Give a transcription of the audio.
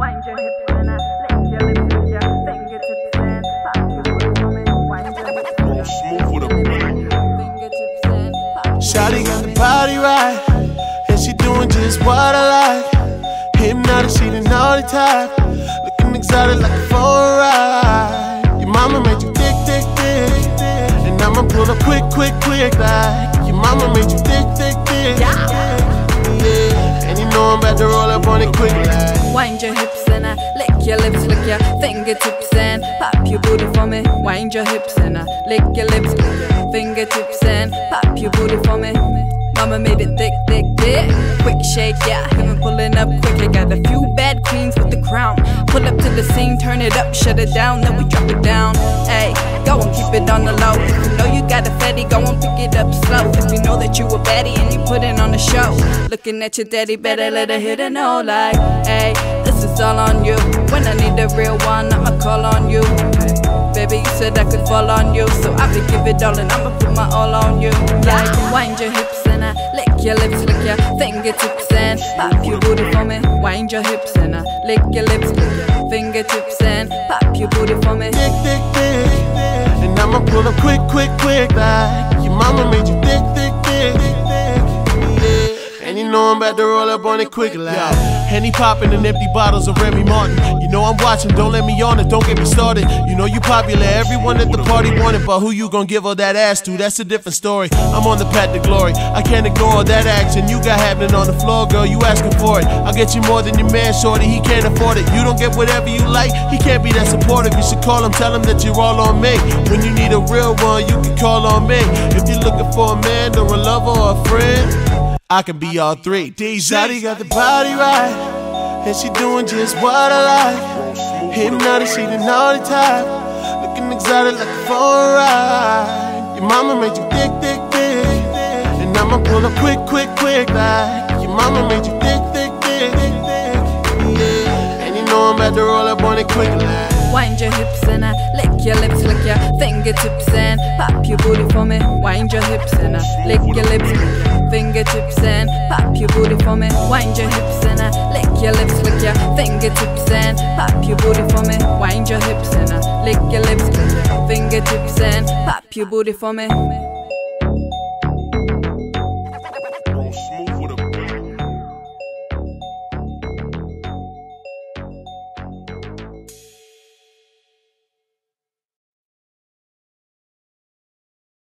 wind your hips and lick your lips with your fingertips and pop your booty for me. Wind your hips and smooth with a fingertips and pop. Shawty got the body right, and she doing just what I like. Hypnotic, she the naughty type, looking exotic like a foreign ride. Your mama made you thick, thick, thick, and I'ma pull up quick, quick, quick like your mama made you thick, thick, thick. Yeah, and you know I'm about to roll up on it quick like. Wind your hips and lick your lips, lick your fingertips and pop your booty for me. Wind your hips and lick your lips, lick your fingertips and pop your booty for me. Mama made it thick, thick, thick. Quick shake, yeah, even pulling up quick. I got a few bad queens with the crown. Pull up to the scene, turn it up, shut it down, then we drop it down. Hey, go and keep it on the low. If you know you got a fatty, go and pick it up slow. If you know that you a baddie and you put it on the show, looking at your daddy, better let her hit a no like, hey, this is all on you. When I need a real one, I'ma call on you. Baby, you said I could fall on you, so I'ma give it all and I'ma put my all on you. Like, wind your hips and lick your lips, lick your fingertips and pop your booty for me. Wind your hips and lick your lips, lick your fingertips and pop your booty for me. Thick, thick, thick, and I'ma pull up quick, quick, quick like your mama made you thick, thick, thick, thick. Yeah, and you know I'm about to roll up on it quick like. Henny popping and empty bottles of Remy Martin. You know I'm watching, don't let me on it, don't get me started. You know you popular, everyone at the party want it, but who you gon' give all that ass to? That's a different story. I'm on the path to glory, I can't ignore all that action you got happening on the floor, girl, you asking for it. I'll get you more than your man, shorty, he can't afford it. You don't get whatever you like, he can't be that supportive. You should call him, tell him that you're all on me. When you need a real one, you can call on me. If you're looking for a man or a lover or a friend, I can be all three. Shawty got the body right, and she doing just what I like. Hypnotic, she the naughty type, looking exotic like a foreign ride. Your mama made you thick, thick, thick, and I'ma pull up quick, quick, quick like your mama made you thick, thick, thick, yeah, and you know I'm about to roll up on it quick like. Wind your hips and lick your lips, lick your fingertips and pop your booty for me. Wind your hips and lick your lips, lick your fingertips and pop your booty for me. Wind your hips and lick your lips, lick your fingertips and pop your booty for me. Wind your hips and lick your lips, lick your fingertips and pop your booty for me.